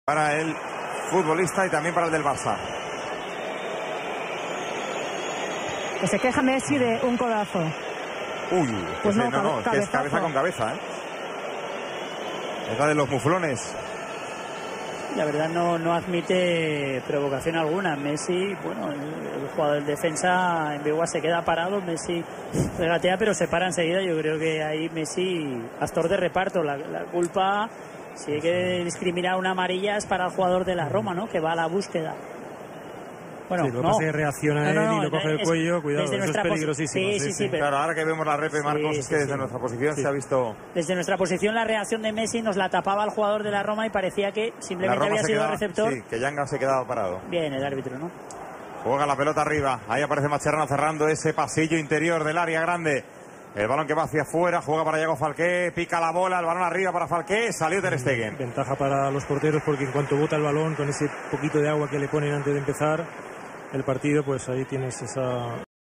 para el futbolista y también para el del Barça. Que se queja Messi de un codazo. Uy, pues no, que es cabeza con cabeza, ¿eh? Es la de los muflones. La verdad no admite provocación alguna. Messi, bueno, el jugador del defensa en Bigua se queda parado, Messi regatea pero se para enseguida. Yo creo que ahí Messi, actor de reparto, la culpa, si hay que discriminar una amarilla es para el jugador de la Roma, ¿no? Que va a la búsqueda. Bueno, sí, lo que pasa es que reacciona él y lo coge el cuello, cuidado, eso es peligrosísimo. Sí, pero claro, ahora que vemos la repe, Marcos, es que desde nuestra posición se ha visto... Desde nuestra posición la reacción de Messi nos la tapaba el jugador de la Roma y parecía que simplemente había sido receptor. Sí, que Yanga se quedaba parado. Bien, el árbitro, ¿no? Juega la pelota arriba, ahí aparece Mascherano cerrando ese pasillo interior del área grande. El balón que va hacia afuera, juega para Yago Falqué, pica la bola, el balón arriba para Falqué, salió Ter Stegen. Ventaja para los porteros porque en cuanto bota el balón con ese poquito de agua que le ponen antes de empezar el partido, pues ahí tienes esa...